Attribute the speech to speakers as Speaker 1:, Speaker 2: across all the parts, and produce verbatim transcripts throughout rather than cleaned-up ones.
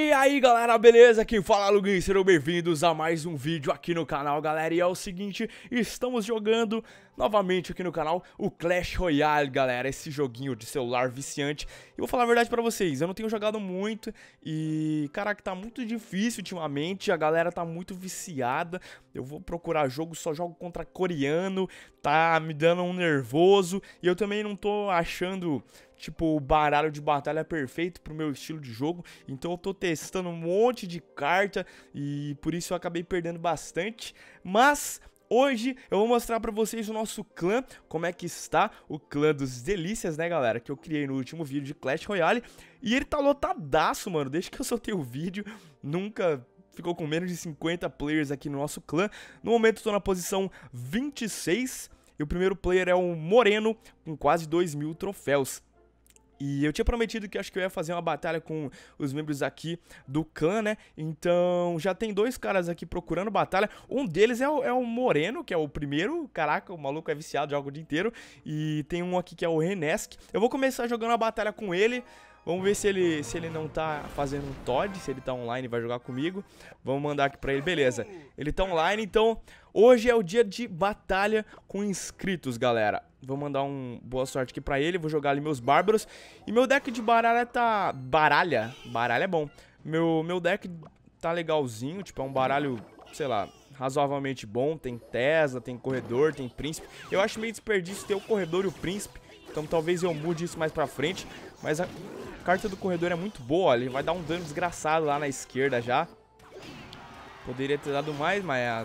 Speaker 1: E aí galera, beleza? Quem fala é Lugin, sejam bem-vindos a mais um vídeo aqui no canal, galera. E é o seguinte, estamos jogando novamente aqui no canal o Clash Royale, galera. Esse joguinho de celular viciante. E vou falar a verdade pra vocês, eu não tenho jogado muito e, caraca, tá muito difícil ultimamente. A galera tá muito viciada. Eu vou procurar jogo, só jogo contra coreano, tá me dando um nervoso. E eu também não tô achando... tipo, o baralho de batalha perfeito pro meu estilo de jogo. Então eu tô testando um monte de carta e por isso eu acabei perdendo bastante. Mas hoje eu vou mostrar pra vocês o nosso clã, como é que está o clã dos delícias, né, galera? Que eu criei no último vídeo de Clash Royale. E ele tá lotadaço, mano. Desde que eu soltei o vídeo, nunca... ficou com menos de cinquenta players aqui no nosso clã. No momento eu tô na posição vinte e seis. E o primeiro player é o Moreno, com quase dois mil troféus. E eu tinha prometido que acho que eu ia fazer uma batalha com os membros aqui do clã, né? Então já tem dois caras aqui procurando batalha. Um deles é o, é o Moreno, que é o primeiro. Caraca, o maluco é viciado, joga o dia inteiro. E tem um aqui que é o Renesk. Eu vou começar jogando a batalha com ele. Vamos ver se ele, se ele não tá fazendo um T O D, se ele tá online e vai jogar comigo. Vamos mandar aqui pra ele, beleza. Ele tá online, então hoje é o dia de batalha com inscritos, galera. Vou mandar um boa sorte aqui pra ele, vou jogar ali meus bárbaros. E meu deck de baralha tá... baralha? Baralha é bom. Meu, meu deck tá legalzinho, tipo, é um baralho, sei lá, razoavelmente bom. Tem Tesla, tem corredor, tem príncipe. Eu acho meio desperdício ter o corredor e o príncipe, então talvez eu mude isso mais pra frente. Mas a carta do corredor é muito boa, ele vai dar um dano desgraçado lá na esquerda já. Poderia ter dado mais, mas... a...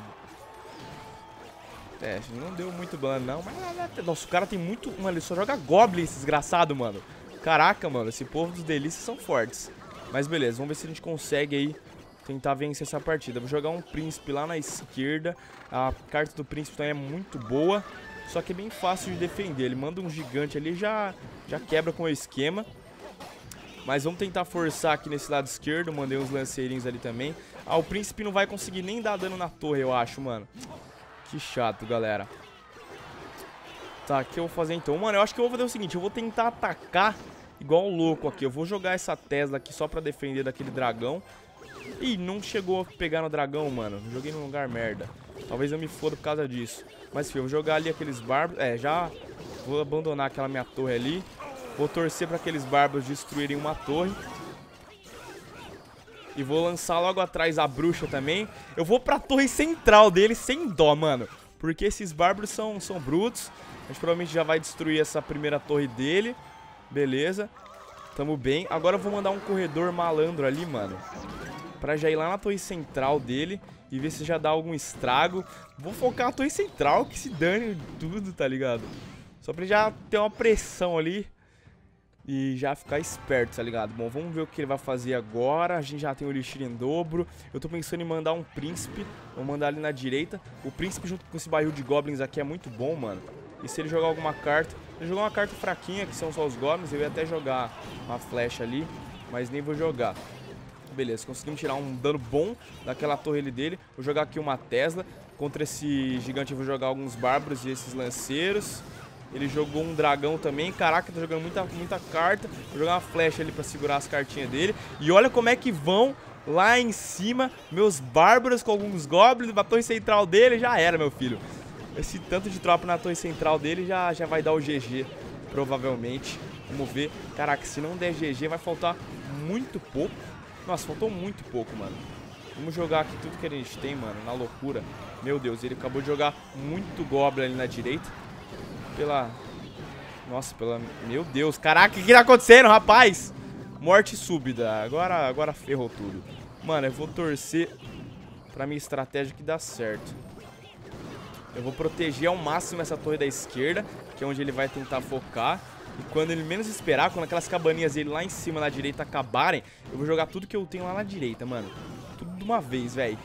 Speaker 1: é, não deu muito dano não, mas... nossa, o cara tem muito... mano, ele só joga Goblin, esse desgraçado, mano. Caraca, mano, esse povo dos delícias são fortes. Mas beleza, vamos ver se a gente consegue aí tentar vencer essa partida. Vou jogar um príncipe lá na esquerda. A carta do príncipe também é muito boa, só que é bem fácil de defender. Ele manda um gigante ali e já, já quebra com o esquema. Mas vamos tentar forçar aqui nesse lado esquerdo. Mandei uns lanceirinhos ali também. Ah, o príncipe não vai conseguir nem dar dano na torre, eu acho, mano. Que chato, galera. Tá, o que eu vou fazer então? Mano, eu acho que eu vou fazer o seguinte. Eu vou tentar atacar igual o louco aqui. Eu vou jogar essa Tesla aqui só pra defender daquele dragão. Ih, não chegou a pegar no dragão, mano. Joguei num lugar merda. Talvez eu me foda por causa disso. Mas, filho, eu vou jogar ali aqueles bárbaros. É, já vou abandonar aquela minha torre ali. Vou torcer pra aqueles bárbaros destruírem uma torre. E vou lançar logo atrás a bruxa também. Eu vou pra torre central dele sem dó, mano. Porque esses bárbaros são, são brutos. A gente provavelmente já vai destruir essa primeira torre dele. Beleza. Tamo bem. Agora eu vou mandar um corredor malandro ali, mano. Pra já ir lá na torre central dele e ver se já dá algum estrago. Vou focar na torre central, que se dane tudo, tá ligado? Só pra já ter uma pressão ali e já ficar esperto, tá ligado? Bom, vamos ver o que ele vai fazer agora. A gente já tem o Elixir em dobro. Eu tô pensando em mandar um príncipe. Vou mandar ali na direita. O príncipe junto com esse barril de goblins aqui é muito bom, mano. E se ele jogar alguma carta... ele jogou uma carta fraquinha, que são só os goblins. Eu ia até jogar uma flecha ali, mas nem vou jogar. Beleza, conseguimos tirar um dano bom daquela torre ali dele. Vou jogar aqui uma Tesla. Contra esse gigante eu vou jogar alguns bárbaros e esses lanceiros. Ele jogou um dragão também. Caraca, tá jogando muita, muita carta. Vou jogar uma flecha ali pra segurar as cartinhas dele. E olha como é que vão lá em cima meus bárbaros com alguns goblins. Na torre central dele já era, meu filho. Esse tanto de tropa na torre central dele já, já vai dar o G G, provavelmente. Vamos ver. Caraca, se não der G G vai faltar muito pouco. Nossa, faltou muito pouco, mano. Vamos jogar aqui tudo que a gente tem, mano, na loucura. Meu Deus, ele acabou de jogar muito goblin ali na direita. Pela... nossa, pela... meu Deus, caraca, o que tá acontecendo, rapaz? Morte súbita, agora, agora ferrou tudo. Mano, eu vou torcer pra minha estratégia que dá certo. Eu vou proteger ao máximo essa torre da esquerda, que é onde ele vai tentar focar. E quando ele menos esperar, quando aquelas cabaninhas dele lá em cima na direita acabarem, eu vou jogar tudo que eu tenho lá na direita, mano. Tudo de uma vez, velho.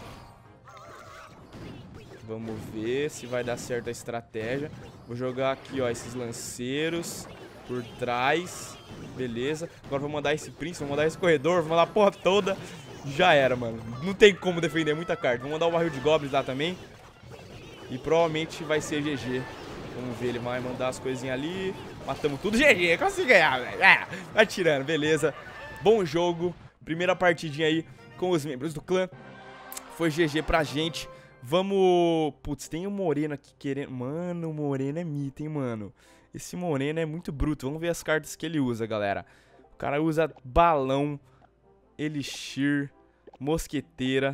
Speaker 1: Vamos ver se vai dar certo a estratégia. Vou jogar aqui, ó, esses lanceiros por trás. Beleza. Agora vou mandar esse príncipe, vou mandar esse corredor, vou mandar a porra toda. Já era, mano. Não tem como defender muita carta. Vou mandar o barril de goblins lá também. E provavelmente vai ser G G. Vamos ver, ele vai mandar as coisinhas ali. Matamos tudo. G G, consegui ganhar, velho. É, vai tirando, beleza. Bom jogo. Primeira partidinha aí com os membros do clã. Foi G G pra gente. Vamos... Putz, tem um Moreno aqui querendo... Mano, o Moreno é mito, hein, mano. Esse Moreno é muito bruto. Vamos ver as cartas que ele usa, galera. O cara usa balão, elixir, mosqueteira,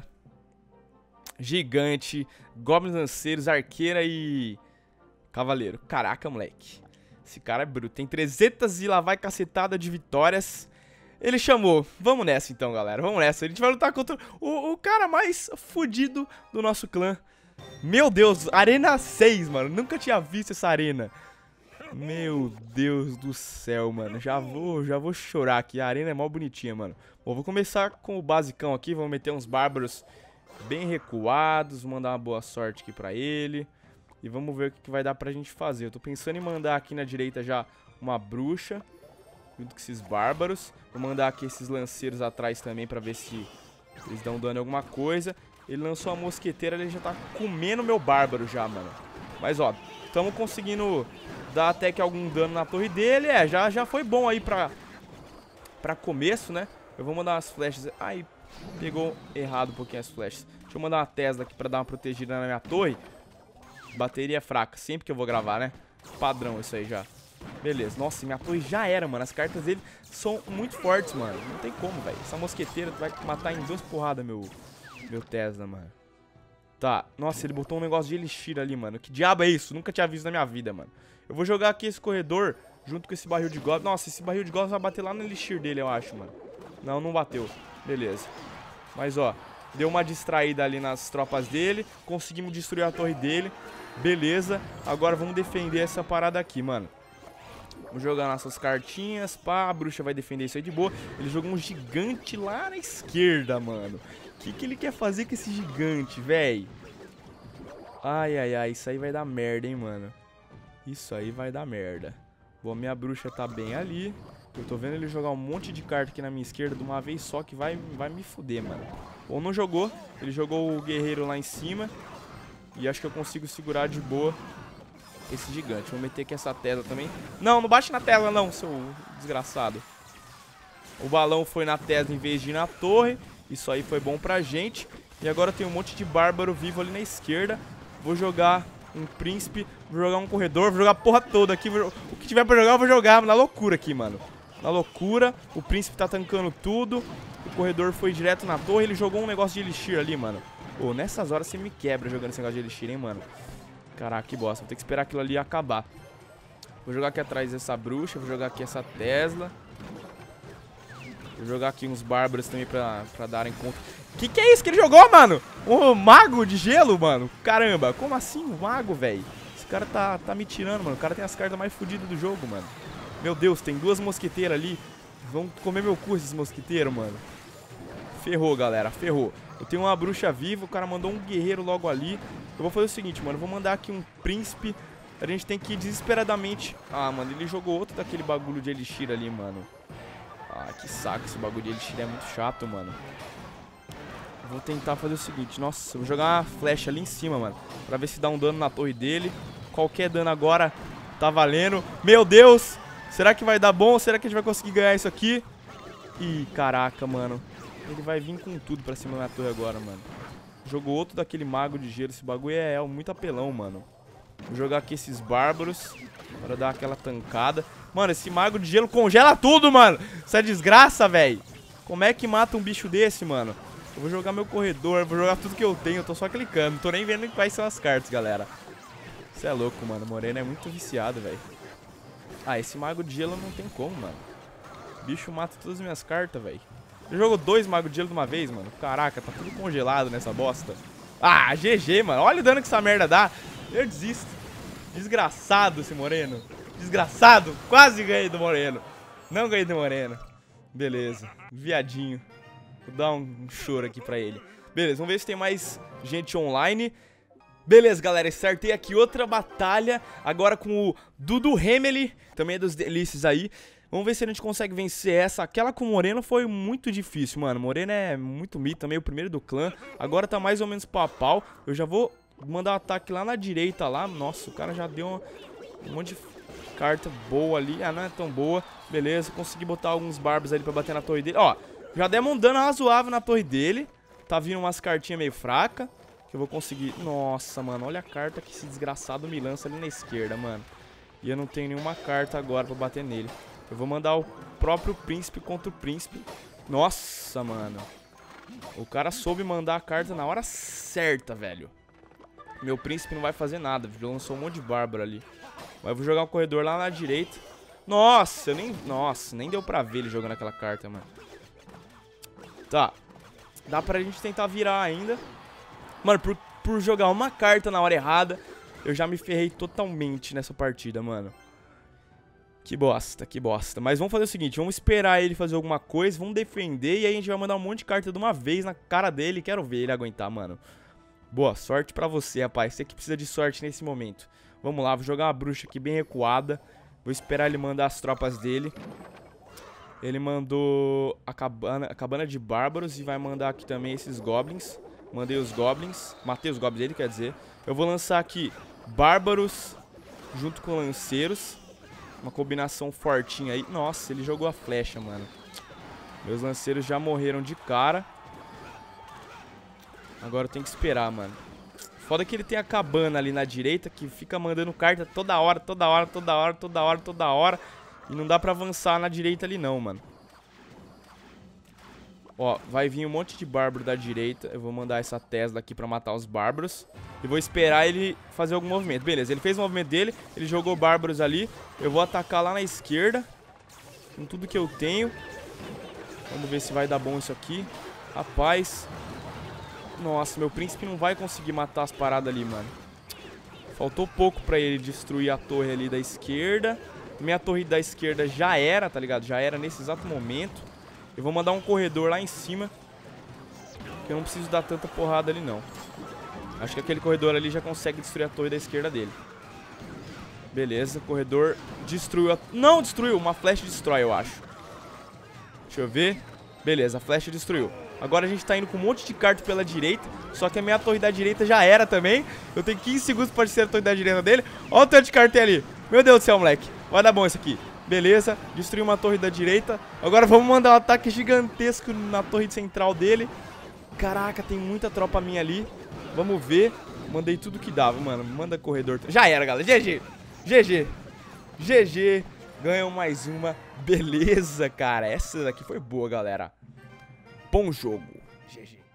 Speaker 1: gigante, goblins lanceiros, arqueira e cavaleiro. Caraca, moleque. Esse cara é bruto. Tem trezentas e lá vai cacetada de vitórias. Ele chamou. Vamos nessa então, galera. Vamos nessa. A gente vai lutar contra o, o cara mais fudido do nosso clã. Meu Deus, arena seis, mano. Nunca tinha visto essa arena. Meu Deus do céu, mano. Já vou, já vou chorar aqui. A arena é mó bonitinha, mano. Bom, vou começar com o basicão aqui. Vamos meter uns bárbaros bem recuados. Vou mandar uma boa sorte aqui pra ele. E vamos ver o que, que vai dar pra gente fazer. Eu tô pensando em mandar aqui na direita já uma bruxa, junto com esses bárbaros. Vou mandar aqui esses lanceiros atrás também pra ver se eles dão dano em alguma coisa. Ele lançou a mosqueteira, ele já tá comendo meu bárbaro já, mano. Mas, ó, estamos conseguindo dar até que algum dano na torre dele. É, já, já foi bom aí pra, pra começo, né? Eu vou mandar umas flechas. Ai, pegou errado um pouquinho as flechas. Deixa eu mandar uma Tesla aqui pra dar uma protegida na minha torre. Bateria fraca, sempre que eu vou gravar, né? Padrão isso aí já. Beleza, nossa, minha torre já era, mano. As cartas dele são muito fortes, mano. Não tem como, velho. Essa mosqueteira vai matar em duas porradas meu, meu Tesla, mano. Tá, nossa, ele botou um negócio de elixir ali, mano. Que diabo é isso? Nunca tinha visto na minha vida, mano. Eu vou jogar aqui esse corredor junto com esse barril de goblin. Nossa, esse barril de goblin vai bater lá no elixir dele, eu acho, mano. Não, não bateu. Beleza. Mas, ó, deu uma distraída ali nas tropas dele. Conseguimos destruir a torre dele. Beleza. Agora vamos defender essa parada aqui, mano. Vamos jogar nossas cartinhas, pá, a bruxa vai defender isso aí de boa. Ele jogou um gigante lá na esquerda, mano. O que, que ele quer fazer com esse gigante, véi? Ai, ai, ai, isso aí vai dar merda, hein, mano. Isso aí vai dar merda. Bom, minha bruxa tá bem ali. Eu tô vendo ele jogar um monte de carta aqui na minha esquerda de uma vez só que vai, vai me fuder, mano. Ou não jogou, ele jogou o guerreiro lá em cima. E acho que eu consigo segurar de boa esse gigante. Vou meter aqui essa tela também. Não, não bate na tela não, seu desgraçado. O balão foi na tela em vez de ir na torre. Isso aí foi bom pra gente. E agora tem um monte de bárbaro vivo ali na esquerda. Vou jogar um príncipe. Vou jogar um corredor. Vou jogar a porra toda aqui. O que tiver pra jogar eu vou jogar. Na loucura aqui, mano. Na loucura. O príncipe tá tancando tudo. O corredor foi direto na torre. Ele jogou um negócio de elixir ali, mano. Pô, nessas horas você me quebra jogando esse negócio de elixir, hein, mano. Caraca, que bosta. Vou ter que esperar aquilo ali acabar. Vou jogar aqui atrás essa bruxa. Vou jogar aqui essa Tesla. Vou jogar aqui uns bárbaros também pra, pra darem conta. Que que é isso que ele jogou, mano? Um mago de gelo, mano? Caramba, como assim um mago, velho? Esse cara tá, tá me tirando, mano. O cara tem as cartas mais fodidas do jogo, mano. Meu Deus, tem duas mosqueteiras ali. Vão comer meu cu esses mosqueteiros, mano. Ferrou, galera, ferrou. Eu tenho uma bruxa viva, o cara mandou um guerreiro logo ali. Eu vou fazer o seguinte, mano, eu vou mandar aqui um príncipe. A gente tem que ir desesperadamente. Ah, mano, ele jogou outro daquele bagulho de elixir ali, mano. Ah, que saco, esse bagulho de elixir é muito chato, mano. Eu vou tentar fazer o seguinte, nossa, eu vou jogar uma flecha ali em cima, mano, pra ver se dá um dano na torre dele. Qualquer dano agora tá valendo. Meu Deus, será que vai dar bom? Será que a gente vai conseguir ganhar isso aqui? Ih, caraca, mano. Ele vai vir com tudo pra cima da minha torre agora, mano. Jogou outro daquele mago de gelo. Esse bagulho é, é muito apelão, mano. Vou jogar aqui esses bárbaros para dar aquela tancada. Mano, esse mago de gelo congela tudo, mano. Isso é desgraça, velho. Como é que mata um bicho desse, mano? Eu vou jogar meu corredor, vou jogar tudo que eu tenho. Eu tô só clicando, não tô nem vendo quais são as cartas, galera. Isso é louco, mano. O Moreno é muito viciado, velho. Ah, esse mago de gelo não tem como, mano. O bicho mata todas as minhas cartas, velho. Eu jogo dois magos de gelo de uma vez, mano. Caraca, tá tudo congelado nessa bosta. Ah, G G, mano. Olha o dano que essa merda dá. Eu desisto. Desgraçado esse Moreno. Desgraçado. Quase ganhei do Moreno. Não ganhei do Moreno. Beleza. Viadinho. Vou dar um choro aqui pra ele. Beleza, vamos ver se tem mais gente online. Beleza, galera. Startei aqui outra batalha. Agora com o Dudu Hemeli. Também é dos delícias aí. Vamos ver se a gente consegue vencer essa. Aquela com o Moreno foi muito difícil, mano. Moreno é muito mito, também o primeiro do clã. Agora tá mais ou menos pau a pau. Eu já vou mandar um ataque lá na direita lá. Nossa, o cara já deu uma, um monte de carta boa ali. Ah, não é tão boa. Beleza, consegui botar alguns barbos ali pra bater na torre dele. Ó, Já demos um dano razoável na torre dele. Tá vindo umas cartinhas meio fracas. Que eu vou conseguir... Nossa, mano, olha a carta que esse desgraçado me lança ali na esquerda, mano. E eu não tenho nenhuma carta agora pra bater nele. Eu vou mandar o próprio príncipe contra o príncipe. Nossa, mano. O cara soube mandar a carta na hora certa, velho. Meu príncipe não vai fazer nada. Lançou um monte de bárbaro ali. Mas eu vou jogar um corredor lá na direita. Nossa, eu nem... Nossa, nem deu pra ver ele jogando aquela carta, mano. Tá. Dá pra gente tentar virar ainda. Mano, por, por jogar uma carta na hora errada, eu já me ferrei totalmente nessa partida, mano. Que bosta, que bosta. Mas vamos fazer o seguinte, vamos esperar ele fazer alguma coisa, vamos defender e aí a gente vai mandar um monte de carta de uma vez na cara dele. Quero ver ele aguentar, mano. Boa sorte pra você, rapaz. Você que precisa de sorte nesse momento. Vamos lá, vou jogar uma bruxa aqui bem recuada. Vou esperar ele mandar as tropas dele. Ele mandou a cabana, a cabana de bárbaros e vai mandar aqui também esses goblins. Mandei os goblins, matei os goblins dele, quer dizer. Eu vou lançar aqui bárbaros junto com lanceiros. Uma combinação fortinha aí. Nossa, ele jogou a flecha, mano. Meus lanceiros já morreram de cara. Agora eu tenho que esperar, mano. Foda que ele tem a cabana ali na direita que fica mandando carta toda hora, toda hora, toda hora, toda hora, toda hora. E não dá pra avançar na direita ali não, mano. Ó, vai vir um monte de bárbaro da direita. Eu vou mandar essa Tesla aqui pra matar os bárbaros. E vou esperar ele fazer algum movimento. Beleza, ele fez o movimento dele. Ele jogou bárbaros ali. Eu vou atacar lá na esquerda. Com tudo que eu tenho. Vamos ver se vai dar bom isso aqui. Rapaz. Nossa, meu príncipe não vai conseguir matar as paradas ali, mano. Faltou pouco pra ele destruir a torre ali da esquerda. Minha torre da esquerda já era, tá ligado? Já era nesse exato momento. Eu vou mandar um corredor lá em cima. Que eu não preciso dar tanta porrada ali, não. Acho que aquele corredor ali já consegue destruir a torre da esquerda dele. Beleza, corredor destruiu a... Não destruiu, uma flecha destrói, eu acho. Deixa eu ver. Beleza, a flecha destruiu. Agora a gente tá indo com um monte de carta pela direita. Só que a minha torre da direita já era também. Eu tenho quinze segundos pra descer a torre da direita dele. Olha o tanto de carta ali. Meu Deus do céu, moleque. Vai dar bom isso aqui. Beleza, destruiu uma torre da direita. Agora vamos mandar um ataque gigantesco na torre central dele. Caraca, tem muita tropa minha ali. Vamos ver. Mandei tudo que dava, mano. Manda corredor. Já era, galera. G G. G G. G G. Ganham mais uma. Beleza, cara. Essa daqui foi boa, galera. Bom jogo. G G.